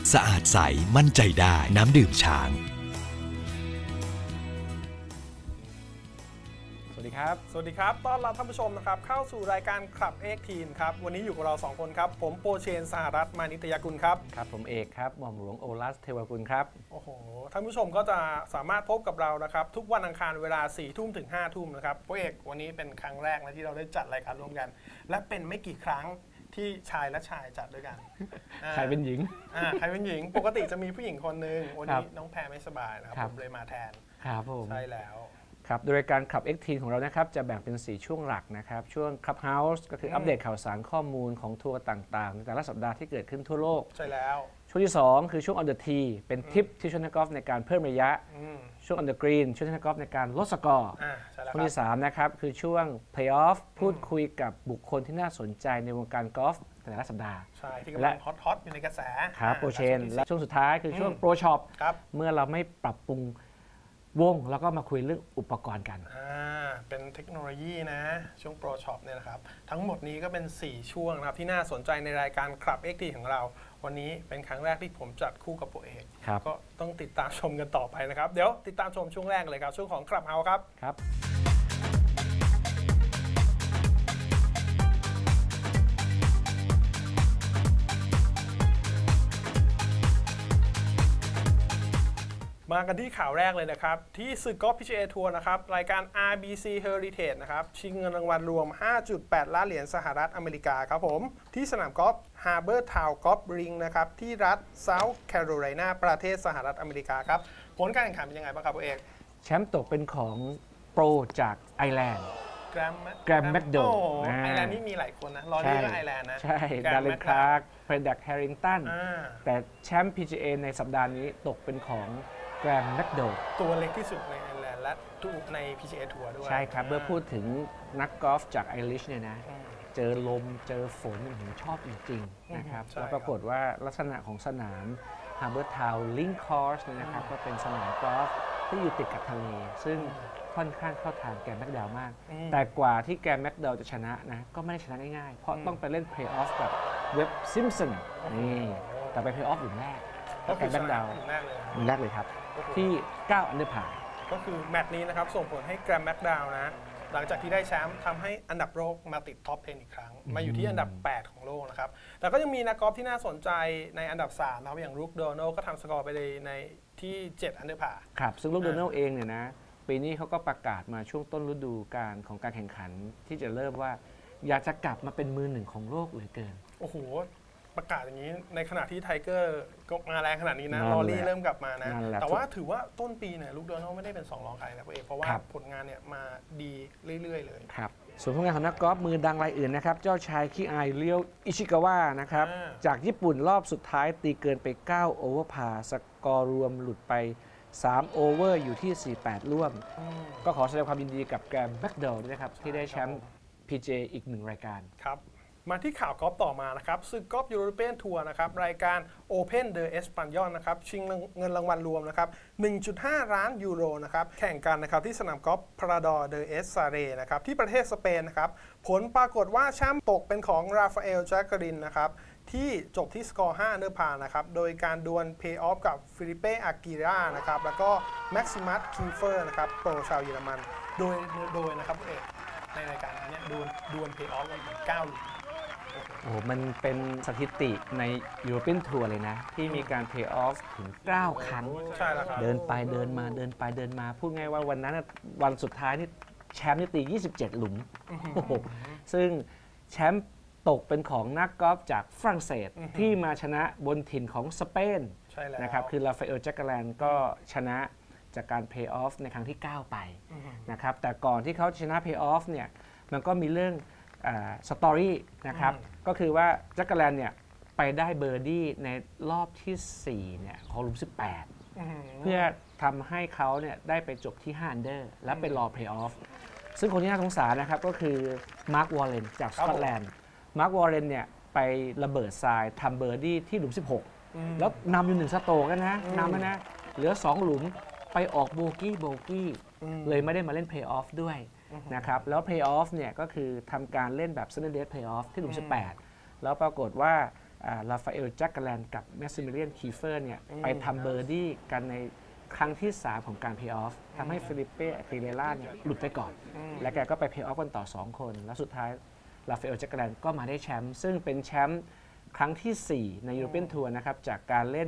สะอาดใสมั่นใจได้น้ำดื่มช้างสวัสดีครับต้อนรับท่านผู้ชมนะครับเข้าสู่รายการคลับเอ็กทีนครับวันนี้อยู่กับเรา2คนครับผมโปเชนสหรัฐมานิตยกุลครับครับผมเอกครับหม่อมหลวงโอลัสเทวกุลครับโอ้โหท่านผู้ชมก็จะสามารถพบกับเรานะครับทุกวันอังคารเวลา4 ทุ่มถึง5 ทุ่มนะครับโปเอกวันนี้เป็นครั้งแรกนะที่เราได้จัดรายการร่วมกันและเป็นไม่กี่ครั้งที่ชายและชายจัดด้วยกันใครเป็นหญิงใครเป็นหญิงปกติจะมีผู้หญิงคนนึงวันนี้น้องแพรไม่สบายนะครับผมเลยมาแทนครับผมใช่แล้วครับโดยรายการขับ X-T ของเรานะครับจะแบ่งเป็น4ช่วงหลักนะครับช่วง Clubhouse ก็คืออัปเดตข่าวสารข้อมูลของทัวร์ต่างๆในแต่ละสัปดาห์ที่เกิดขึ้นทั่วโลกใช่แล้วช่วงที่2คือช่วง On the Tee เป็นทิปที่ช่วยนักกอล์ฟในการเพิ่มระยะช่วง On the Green ช่วยนักกอล์ฟในการลดสกอร์ช่วงที่3นะครับคือช่วง Playoff พูดคุยกับบุคคลที่น่าสนใจในวงการกอล์ฟแต่ละสัปดาห์ใช่ที่กำลังฮอตอยู่ในกระแสครับโปรเชนและช่วงสุดท้ายคือช่วง Pro Shop เมื่อเราไม่ปรับปรุงวงแล้วก็มาคุยเรื่องอุปกรณ์กันเป็นเทคโนโลยีนะช่วง Pro Shop เนี่ยนะครับทั้งหมดนี้ก็เป็น4ช่วงนะครับที่น่าสนใจในรายการคลับ XT ของเราวันนี้เป็นครั้งแรกที่ผมจัดคู่กับโปรเอกก็ต้องติดตามชมกันต่อไปนะครับเดี๋ยวติดตามชมช่วงแรกเลยครับช่วงของคลับเฮาส์ครับมากันที่ข่าวแรกเลยนะครับที่ศึกกอล์ฟ PGA ทัวร์นะครับรายการ RBC Heritage นะครับชิงเงินรางวัลรวม 5.8 ล้านเหรียญสหรัฐอเมริกาครับผมที่สนามกอล์ฟ Harbor Town Golf Ring นะครับที่รัฐ South Carolina ประเทศสหรัฐอเมริกาครับผลการแข่งขันเป็นยังไงบ้างครับเอกแชมป์ตกเป็นของโปรจากไอร์แลนด์แกรมแมคโดไอร์แลนด์นี่มีหลายคนนะรอนี่ก็ไอร์แลนด์นะใช่ดาร์เลนคลาร์กเฟรดแดกแฮริงตันแต่แชมป์ PGA ในสัปดาห์นี้ตกเป็นของแกรมแมคโดตัวเล็กที่สุดในไอร์แลนด์และใน PGA ทัวร์ด้วยใช่ครับเมื่อพูดถึงนักกอล์ฟจากไอริชเนี่ยนะเจอลมเจอฝนผมชอบจริงๆนะครับแล้วปรากฏว่าลักษณะของสนาม Harbor Town Link Course นะครับก็เป็นสนามกอล์ฟที่อยู่ติดกับทะเลซึ่งค่อนข้างเข้าทางแกรมแมคดาวมากแต่กว่าที่แกรมแมคดาวจะชนะนะก็ไม่ได้ชนะง่ายๆเพราะต้องไปเล่นเพลย์ออฟกับเว็บซิมสันนี่แต่ไปเพลย์ออฟหลุมแรกแกรมแมคดาวหลุมแรกเลยครับที่9อันเดอร์พาร์ก็คือแมตช์นี้นะครับส่งผลให้แกรมแมคดาวนะหลังจากที่ได้แชมป์ทำให้อันดับโลกมาติดท็อป 10 อีกครั้งมาอยู่ที่อันดับ 8 ของโลกนะครับแต่ก็ยังมีนักกอล์ฟที่น่าสนใจในอันดับ 3 นะครับอย่างลูคโดนัลก็ทำสกอร์ไปในที่7อันเดอร์พาร์ครับซึ่งลูคโดนัลเองเนี่ยนะปีนี้เขาก็ประกาศมาช่วงต้นฤดูกาลของการแข่งขันที่จะเริ่มว่าอยากจะกลับมาเป็นมือหนึ่งของโลกเหลือเกินโอ้โหประกาศอย่างนี้ในขณะที่ไทเกอร์ก็มาแรงขนาดนี้นะลอรี่เริ่มกลับมานะแต่ว่าถือว่าต้นปีเนี่ยลูคโดนัลไม่ได้เป็น2 รองใครนะเพราะว่าผลงานเนี่ยมาดีเรื่อยๆเลยครับส่วนผลงานของนักกอล์ฟมือดังรายอื่นนะครับเจ้าชายขี้อายเรียวอิชิกาวะนะครับจากญี่ปุ่นรอบสุดท้ายตีเกินไป9โอเวอร์พาร์สกอร์รวมหลุดไป3โอเวอร์อยู่ที่48ร่วมก็ขอแสดงความยินดีกับแกรมแมคโดว์ด้วยนะครับที่ได้แชมป์ PGA อีก1รายการครับมาที่ข่าวกอล์ฟต่อมานะครับศึกกอล์ฟยูโรเปียนทัวร์นะครับรายการ Open the Espanyol นะครับชิงเงินรางวัลรวมนะครับ 1.5 ล้านยูโรนะครับแข่งกันนะครับที่สนามกอล์ฟพราดอร์เดเอสซาเรนะครับที่ประเทศสเปนนะครับผลปรากฏว่าแชมป์ตกเป็นของราฟาเอล แจ็คเกอรินนะครับที่จบที่สกอร์5อันเดอร์พาร์นะครับโดยการดวลเพย์ออฟกับฟิลิเป้อากิรานะครับแล้วก็แม็กซิมัสคีเฟอร์นะครับโปรชาวเยอรมันโดยนะครับเอกในรายการนี้ดวลเพย์ออฟกัน9 หลุมโอ้มันเป็นสถิติในยูโรเปียนทัวร์เลยนะที่มีการเพย์ออฟถึง9 ครั้งเดินไปเดินมาเดินไปเดินมาพูดง่ายว่าวันนั้นวันสุดท้ายนี่แชมป์นี่ตี27 หลุมซึ่งแชมป์ตกเป็นของนักกอล์ฟจากฝรั่งเศสที่มาชนะบนถิ่นของสเปนนะครับคือราฟาเอล แจ็คเกอแลนก็ชนะจากการเพย์ออฟในครั้งที่9ไปนะครับแต่ก่อนที่เขาชนะเพย์ออฟเนี่ยมันก็มีเรื่องสตอรี่นะครับก็คือว่าแจ็คเกอแลนเนี่ยไปได้เบอร์ดี้ในรอบที่4เนี่ยของหลุม18เพื่อทำให้เขาเนี่ยได้ไปจบที่5อันเดอร์และเป็นรอเพลย์ออฟซึ่งคนที่น่าสงสารนะครับก็คือมาร์ควอลเลนจากสกอตแลนด์มาร์ควอลเลนเนี่ยไประเบิดทรายทำเบอร์ดี้ที่หลุม16แล้วนำอยู่1 สโตรกกันนะนำนะเหลือ2 หลุมไปออกโบกี้เลยไม่ได้มาเล่นเพลย์ออฟด้วยนะครับแล้วเพลย์ออฟเนี่ยก็คือทำการเล่นแบบ Sunday Day Playoff ที่หลุม18แล้วปรากฏว่าราฟาเอลแจ็คเกอร์แลนกับแมสซิมิเลียนคีเฟอร์เนี่ยไปทำเบอร์ดี้กันในครั้งที่ 3 ของการเพย์ออฟทำให้ฟิลิปเป้อากิเลล่าเนี่ยหลุดไปก่อนและแกก็ไปเพย์ออฟกันต่อ2 คนแล้วสุดท้ายราฟาเอลแจ็คเกอร์แลนก็มาได้แชมป์ซึ่งเป็นแชมป์ครั้งที่ 4 ในยูโรเปียนทัวร์นะครับจากการเล่น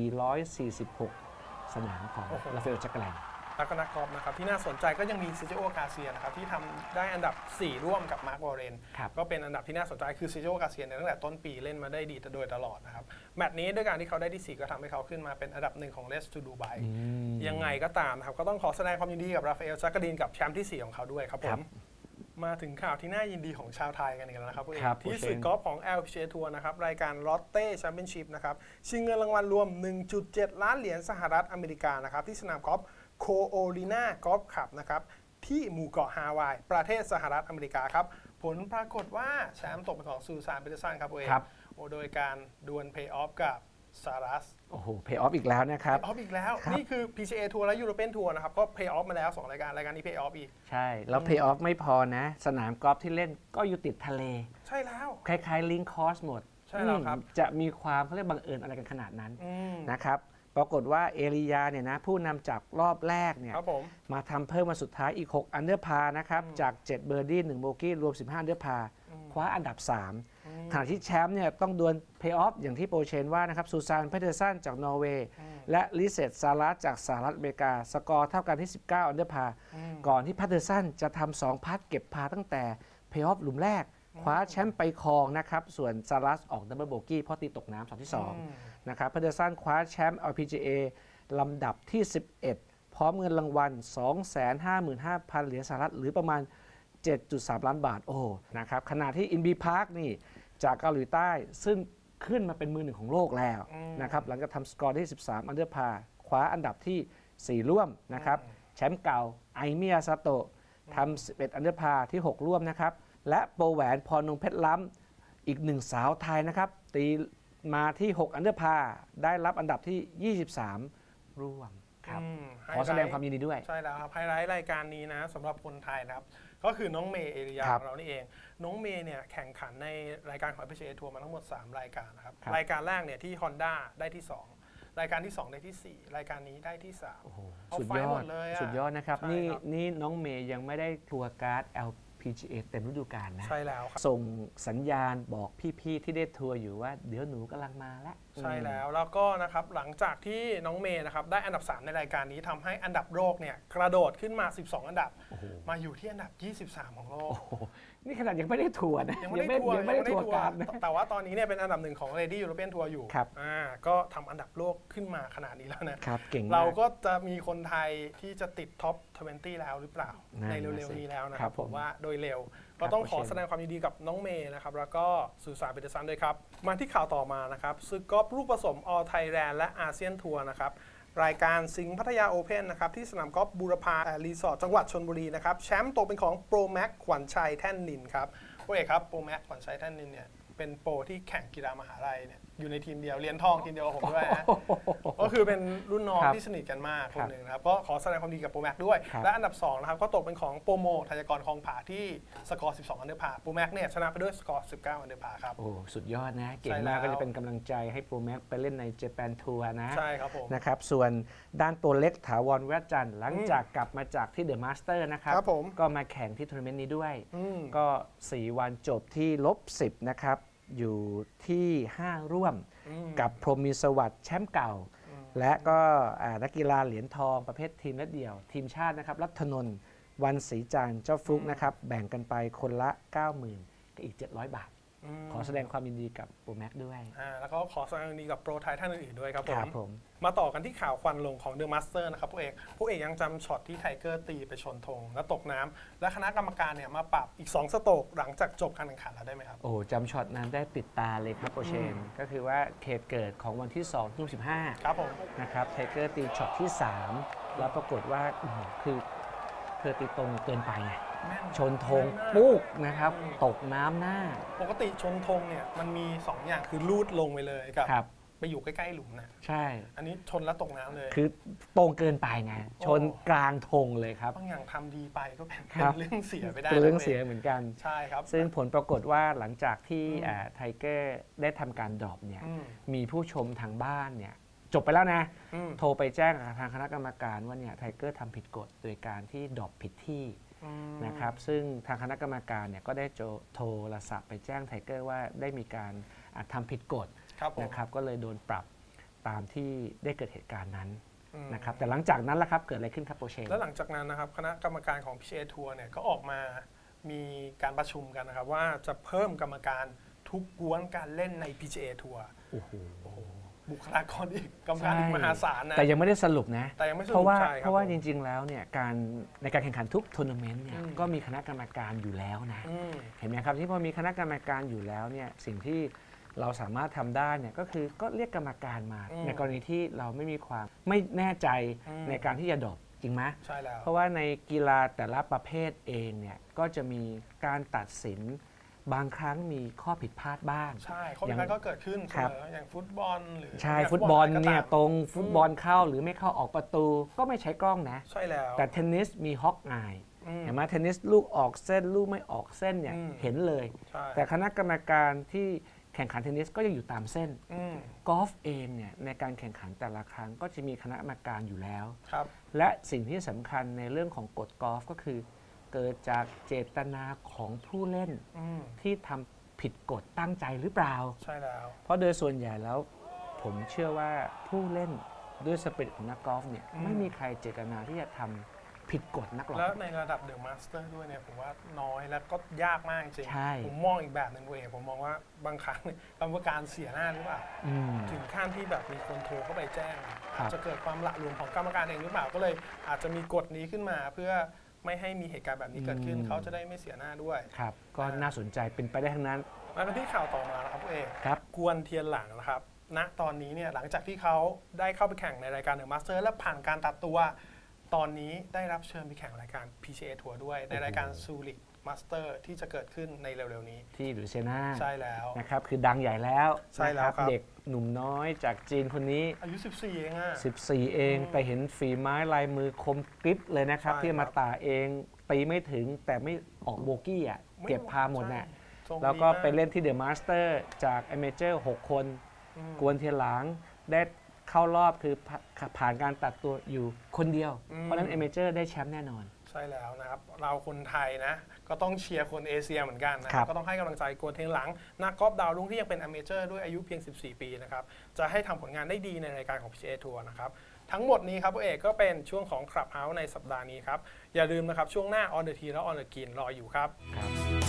446 สนามของราฟาเอลแจ็คเกอร์แลนแล้วก็นักกอล์ฟนะครับที่น่าสนใจก็ยังมีเซอร์จิโอกาเซียนะครับที่ทำได้อันดับ 4 ร่วมกับมาร์ก วอร์เรนก็เป็นอันดับที่น่าสนใจคือเซอร์จิโอกาเซียตั้งแต่ต้นปีเล่นมาได้ดีโดยตลอดนะครับแมตช์นี้ด้วยการที่เขาได้ที่ 4 ก็ทำให้เขาขึ้นมาเป็นอันดับ 1 ของเลสทูดูไบยังไงก็ตามนะครับก็ต้องขอแสดงความยินดีกับราฟาเอลแจ็คเกอร์แลนกับแชมป์ที่ 4 ของเขาด้วยครับผมมาถึงข่าวที่น่ายินดีของชาวไทยกันอีกแล้วนะครับที่ศึกกอล์ฟของ LPGA ทัวร์นะครับรายการลอตเต้แชมเปี้ยนชิพนะครับชิงเงินรางวัลรวม 1.7 ล้านเหรียญสหรัฐอเมริกานะครับที่สนามกอล์ฟโคโอลิน่ากอล์ฟคลับนะครับที่หมู่เกาะฮาวายประเทศสหรัฐอเมริกาครับผลปรากฏว่าแชมป์ตกเป็นของซูซาน ปีเตอร์สันครับโดยการดวลเพย์ออฟกับซารัสโอ้โหเพย์ออฟอีกแล้วนะครับเพย์ออฟอีกแล้วนี่คือ PGA ทัวร์และยูโรเปียนทัวร์นะครับก็เพย์ออฟมาแล้ว2 รายการนี้เพย์ออฟอีกใช่แล้วเพย์ออฟไม่พอนะสนามกอล์ฟที่เล่นก็อยู่ติดทะเลใช่แล้วคล้ายๆลิงคอร์สหมดใช่แล้วครับจะมีความเขาเรียกบังเอิญอะไรกันขนาดนั้นนะครับปรากฏว่าเอริยาเนี่ยนะผู้นำจากรอบแรกเนี่ยมาทำเพิ่มมาสุดท้ายอีก6 อันเดอร์พาร์นะครับจาก7 เบอร์ดี้1 โบกี้รวม15 อันเดอร์พาร์คว้าอันดับ 3ขณะที่แชมป์เนี่ยต้องดวลเพย์ออฟอย่างที่โปรเชนว่านะครับซูซาน เพเทอร์สันจากนอร์เวย์และลิเซต ซารัสจากสหรัฐอเมริกาสกอร์เท่ากันที่19 อันเดอร์พาร์ก่อนที่เพเทอร์สันจะทำ2 พัทเก็บพาตั้งแต่เพย์ออฟหลุมแรกคว้าแชมป์ไปครองนะครับส่วนซารัสออกดับเบิลโบกี้เพราะตีตกน้ำที่2นะครับเพเทอร์สันคว้าแชมป์ LPGA ลำดับที่ 11 พร้อมเงินรางวัล 255,000 เหรียญสหรัฐหรือประมาณ 7.3 ล้านบาทโอ้นะครับขณะที่อินบีพาร์คนี่จากเกาหลีใต้ซึ่งขึ้นมาเป็นมือ 1ของโลกแล้วนะครับหลังจากทำสกอร์ที่ 13 อันเดอร์พาร์คว้าอันดับที่ 4 ร่วมนะครับแชมป์เก่าไอเมียซาโตะทำ11 อันเดอร์พาร์ที่ 6 ร่วมนะครับและโปรแหวนพรนงเพชรล้ำอีก1 สาวไทยนะครับตีมาที่ 6 อันเดอร์พาร์ได้รับอันดับที่ 23 ร่วมครับขอแสดงความยินดีด้วยใช่แล้วครับไฮไลท์รายการนี้นะสำหรับคนไทยนะครับก็คือน้องเมย์เอริยาของเรานี่เองน้องเมย์เนี่ยแข่งขันในรายการของ PGA ทัวร์มาทั้งหมด3 รายการนะครับรายการแรกเนี่ยที่ Honda ได้ที่ 2 รายการที่ 2 ได้ที่ 4 รายการนี้ได้ที่ 3 สุดยอดเลยสุดยอดนะครับนี่น้องเมย์ยังไม่ได้ทัวร์การ์ด LPGA เต็มฤดูกาลนะใช่แล้วครับส่งสัญญาณบอกพี่ๆที่ได้ทัวร์อยู่ว่าเดี๋ยวหนูกำลังมาแล้วใช่แล้วก็นะครับหลังจากที่น้องเมย์นะครับได้อันดับ 3 ในรายการนี้ทำให้อันดับโลกเนี่ยกระโดดขึ้นมา12 อันดับมาอยู่ที่อันดับ23ของโลกนี่ขนาดยังไม่ได้ทัวร์นะยังไม่ได้ทัวร์การแต่ว่าตอนนี้เนี่ยเป็นอันดับ 1ของ Lady European Tour อยู่ก็ทำอันดับโลกขึ้นมาขนาดนี้แล้วนะครับเก่งเราก็จะมีคนไทยที่จะติดท็อป20แล้วหรือเปล่าในเร็วๆนี้แล้วนะครับผมว่าโดยเร็วก็ต้องขอแสดงความยินดีกับน้องเมย์นะครับแล้วก็ซูซาน ปีเตอร์สันด้วยครับมาที่ข่าวต่อมานะครับศึกกอล์ฟลูกผสม All Thailand และอาเซียนทัวร์นะครับรายการสิงห์พัทยาโอเพ่นนะครับที่สนามกอล์ฟบูรพารีสอร์ทจังหวัดชลบุรีนะครับแชมป์ตกเป็นของโปรแม็กขวัญชัยแท่นนินครับโอเคครับโปรแม็กขวัญชัยแท่นนินเนี่ยเป็นโปรที่แข่งกีฬามหาลัยเนี่ยอยู่ในทีมเดียวเหรียญทองทีมเดียวกับผมด้วยนะก็คือเป็นรุ่นน้องที่สนิทกันมากคนหนึ่งนะครับก็ขอแสดงความดีกับโปรแม็กด้วยและอันดับ2นะครับก็ตกเป็นของโปรโมทายกรคลองผาที่สกอร์12 อันเดอร์พาร์โปรแม็กเนี่ยชนะไปด้วยสกอร์19 อันเดอร์พาร์ครับโอ้สุดยอดนะเก่งมากก็จะเป็นกำลังใจให้โปรแม็กไปเล่นในเจแปนทัวร์นะใช่ครับผมนะครับส่วนด้านตัวเล็กถาวรแวดจันทร์หลังจากกลับมาจากที่เดอะมาสเตอร์นะครับก็มาแข่งที่ทัวร์นาเมนต์นี้ด้วยก็4 วันจบที่-10นะครับอยู่ที่ 5 ร่วมกับพรหมมีสวัสดิ์แชมป์เก่าและก็นักกีฬาเหรียญทองประเภททีมและเดี่ยวทีมชาตินะครับรัฐนนท์วันศรีจันทร์เจ้าฟลุกนะครับแบ่งกันไปคนละ 90,000 กับอีก700 บาทขอแสดงความยินดีกับโปรแม็กด้วยแล้วก็ขอแสดงความยินดีกับโปรไทยท่านอื่นๆด้วยครับผมมาต่อกันที่ข่าวควันลงของเดอะมาสเตอร์นะครับผู้เอกยังจำช็อตที่ไทเกอร์ตีไปชนธงและตกน้ำและคณะกรรมการเนี่ยมาปรับอีก2 สโตรกหลังจากจบการแข่งขันแล้วได้ไหมครับโอ้จำช็อตนั้นได้ติดตาเลยครับโปรเชนก็คือว่าเหตุเกิดของวันที่2 ทุ่ม 15 ครับผมนะครับไทเกอร์ตีช็อตที่3แล้วปรากฏว่าคือเธอตีตรงเกินไปไงชนธงปุ๊กนะครับตกน้ำหน้าปกติชนธงเนี่ยมันมี2 อย่างคือลูดลงไปเลยกับไปอยู่ใกล้ๆหลุมนะใช่อันนี้ชนแล้วตกน้ำเลยคือตรงเกินไปไงชนกลางธงเลยครับบางอย่างทำดีไปก็เป็นเรื่องเสียไปได้เป็นเรื่องเสียเหมือนกันใช่ครับซึ่งผลปรากฏว่าหลังจากที่ไทเกอร์ได้ทำการดรอปเนี่ยมีผู้ชมทางบ้านเนี่ยจบไปแล้วนะโทรไปแจ้งทางคณะกรรมการว่าเนี่ยไทเกอร์ทำผิดกฎโดยการที่ดรอปผิดที่นะครับซึ่งทางคณะกรรมการเนี่ยก็ได้โทรศัพท์ไปแจ้งไทเกอร์ว่าได้มีการทำผิดกฎนะครับก็เลยโดนปรับตามที่ได้เกิดเหตุการณ์นั้นนะครับแต่หลังจากนั้นล่ะครับเกิดอะไรขึ้นครับโปรเชนแล้วหลังจากนั้นนะครับคณะกรรมการของ PGA ทัวร์เนี่ยก็ออกมามีการประชุมกันนะครับว่าจะเพิ่มกรรมการทุกกวนการเล่นใน PGA ทัวร์โอ้โหบุคลากรอีกกรรมการอีกมหาศาลนะแต่ยังไม่ได้สรุปนะแต่ยังไม่สรุปเพราะว่าจริงๆแล้วเนี่ยในการแข่งขันทุกทัวร์นาเมนต์เนี่ยก็มีคณะกรรมการอยู่แล้วนะเห็นไหมครับที่พอมีคณะกรรมการอยู่แล้วเนี่ยสิ่งที่เราสามารถทำได้เนี่ยก็คือก็เรียกกรรมการมาในกรณีที่เราไม่มีความไม่แน่ใจในการที่จะดรอปจริงไหมใช่แล้วเพราะว่าในกีฬาแต่ละประเภทเองเนี่ยก็จะมีการตัดสินบางครั้งมีข้อผิดพลาดบ้างใช่ข้อผิดพลาดก็เกิดขึ้นเสมออย่างฟุตบอลหรือใช่ฟุตบอลเนี่ยตรงฟุตบอลเข้าหรือไม่เข้าออกประตูก็ไม่ใช้กล้องนะใช่แล้วแต่เทนนิสมีฮอกอายเห็นไหมเทนนิสลูกออกเส้นลูกไม่ออกเส้นเนี่ยเห็นเลยแต่คณะกรรมการที่แข่งขันเทนนิสก็ยังอยู่ตามเส้นกอล์ฟเองเนี่ยในการแข่งขันแต่ละครั้งก็จะมีคณะกรรมการอยู่แล้วและสิ่งที่สำคัญในเรื่องของกฎกอล์ฟก็คือเกิดจากเจตนาของผู้เล่นที่ทำผิดกฎตั้งใจหรือเปล่าใช่แล้วเพราะโดยส่วนใหญ่แล้วผมเชื่อว่าผู้เล่นด้วยสปิริตของนักกอล์ฟเนี่ยไม่มีใครเจตนาที่จะทำผิดกฎนักหรอกแล้วในระดับเดอะมาสเตอร์ด้วยเนี่ยผมว่าน้อยแล้วก็ยากมากจริงผมมองอีกแบบหนึ่งเองผมมองว่าบางครั้งกรรมการเสียหน้าหรือเปล่าถึงขั้นที่แบบมีคนโทรเข้าไปแจ้งจะเกิดความละหลวมของกรรมการเองหรือเปล่าก็เลยอาจจะมีกฎนี้ขึ้นมาเพื่อไม่ให้มีเหตุการณ์แบบนี้เกิดขึ้นเขาจะได้ไม่เสียหน้าด้วยครับก็น่าสนใจเป็นไปได้ทั้งนั้นมากันที่ข่าวต่อมานะครับพี่เอกครับกวนเทียนหลังนะครับณตอนนี้เนี่ยหลังจากที่เขาได้เข้าไปแข่งในรายการเดอะมาสเตอร์และผ่านการตัดตัวตอนนี้ได้รับเชิญไปแข่งรายการ PGA ทัวร์ด้วยในรายการซูริคมาสเตอร์ที่จะเกิดขึ้นในเร็วๆนี้ที่ลูเซียนาใช่แล้วนะครับคือดังใหญ่แล้วใช่แล้วครับเด็กหนุ่มน้อยจากจีนคนนี้อายุ14เอง 14เองแต่เห็นฝีไม้ลายมือคมกริบเลยนะครับที่มาตาเองตีไม่ถึงแต่ไม่ออกโบกี้อ่ะเก็บพาหมดน่ะแล้วก็ไปเล่นที่เดอะมาสเตอร์จากเอเมเจอร์6คนกวนเทียนหลังได้เข้ารอบคือผ่านการตัดตัวอยู่คนเดียวเพราะฉะนั้นเอเมเจอร์ได้แชมป์แน่นอนใช่แล้วนะครับเราคนไทยนะก็ต้องเชียร์คนเอเชียเหมือนกันนะก็ต้องให้กำลังใจกวนเทียนหลังนักกอล์ฟดาวรุ่งที่ยังเป็นเอเมเจอร์ด้วยอายุเพียง14ปีนะครับจะให้ทำผลงานได้ดีในรายการของ PGA ทัวร์นะครับทั้งหมดนี้ครับพี่เอกก็เป็นช่วงของ Clubhouse ในสัปดาห์นี้ครับอย่าลืมนะครับช่วงหน้า On the Tee และ On the Green รออยู่ครับ